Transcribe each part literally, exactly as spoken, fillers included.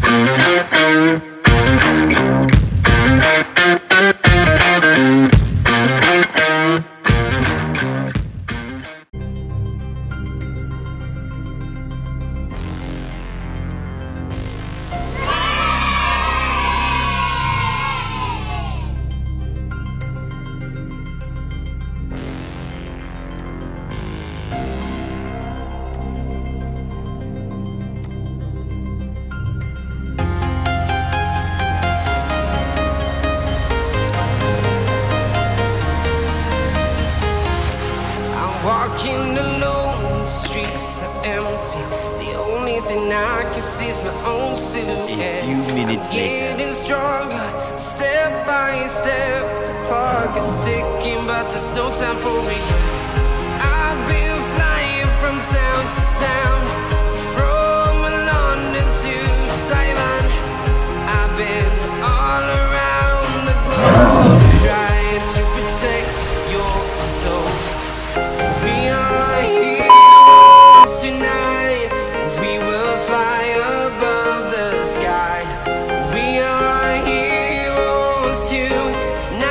Walking alone, the streets are empty. The only thing I can see is my own silhouette. A few minutes I'm later, getting stronger, step by step. The clock is ticking, but there's no time for regrets. I've been flying from town to town, from London to Taiwan. I've been all around the globe, trying to protect your soul. We are heroes tonight. We will fly above the sky. We are heroes tonight.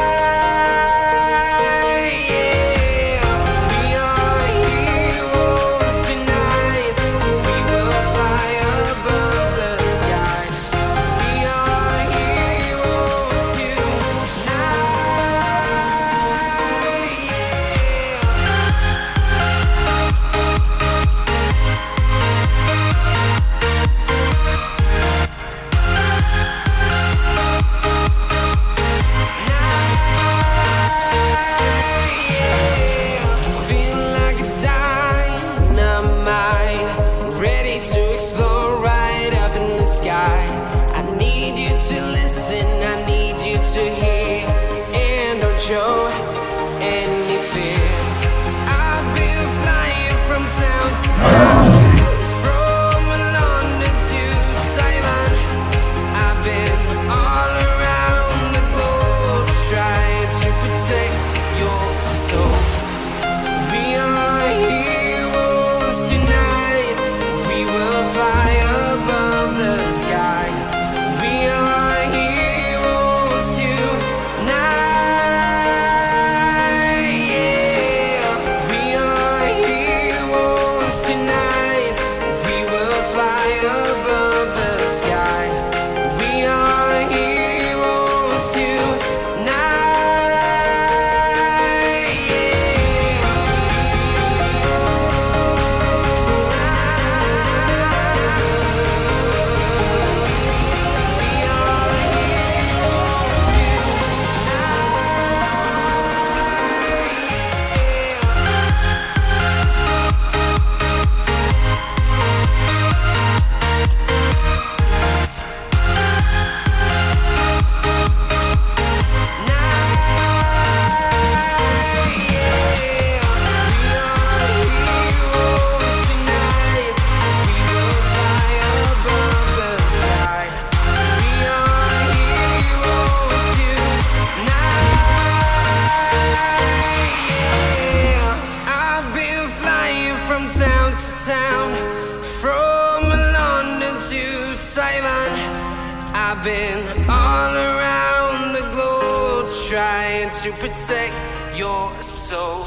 Yeah. We are heroes tonight. We will fly above the sky. We are heroes tonight. Show any fear. I've been flying from town to town, from London to Taiwan. I've been all around the globe, trying to protect your soul. We are heroes tonight. We will fly above the sky. We are heroes tonight. Town, from London to Taiwan. I've been all around the globe, trying to protect your soul.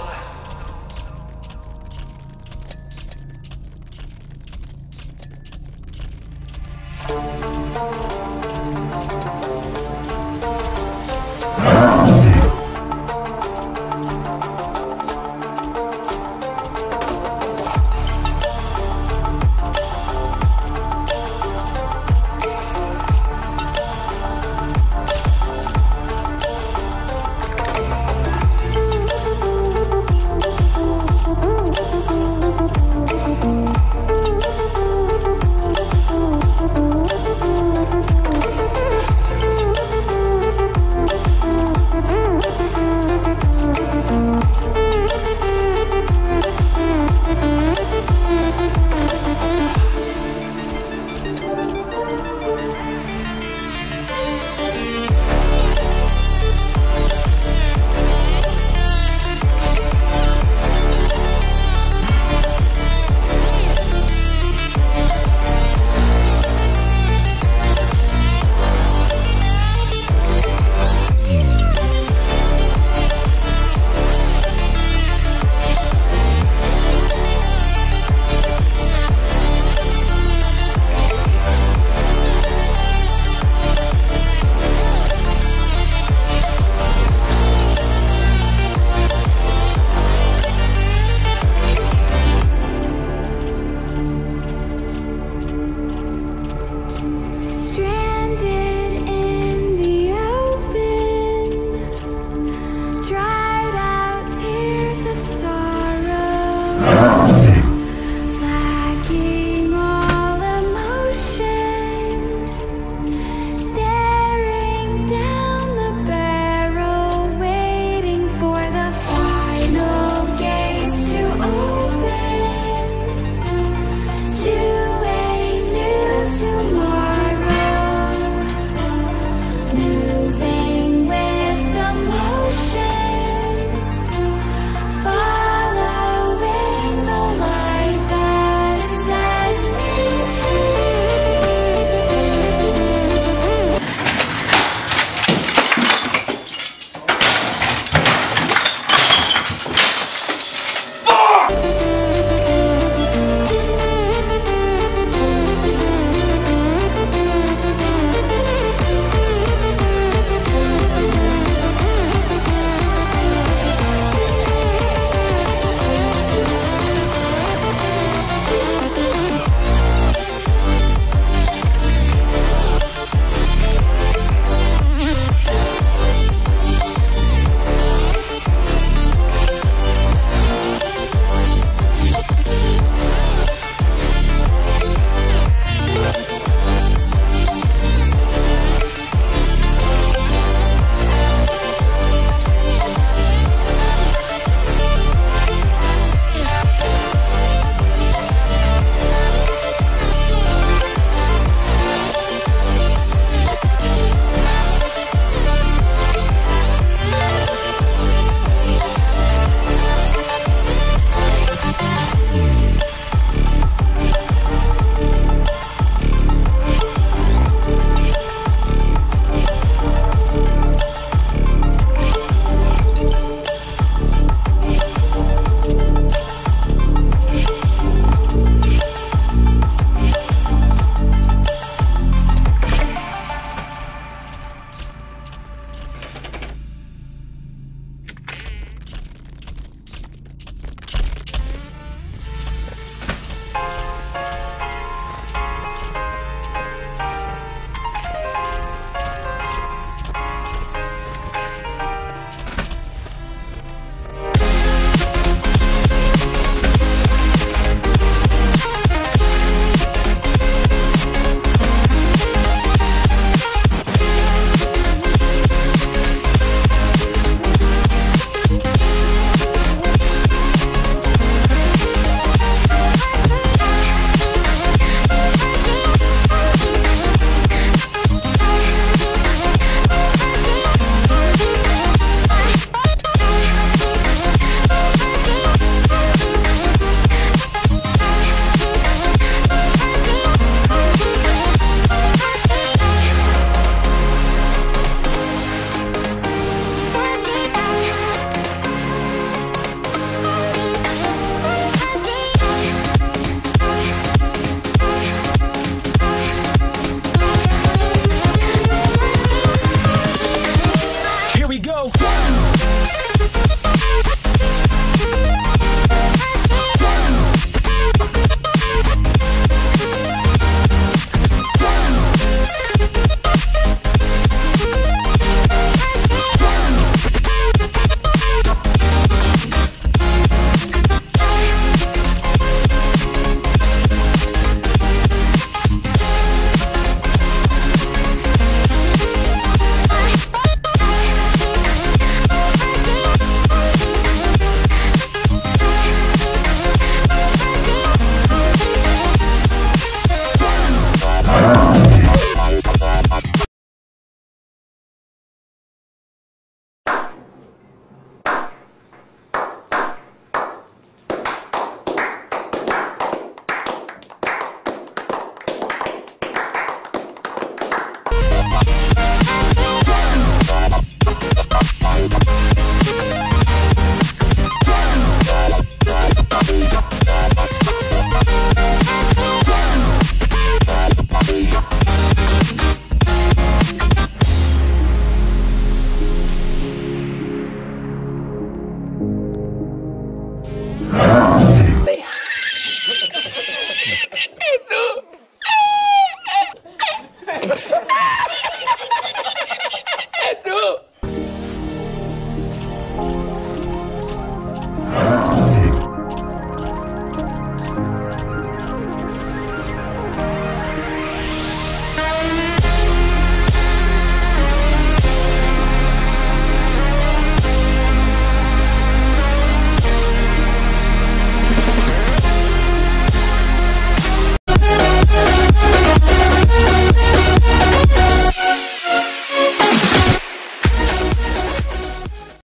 Ej!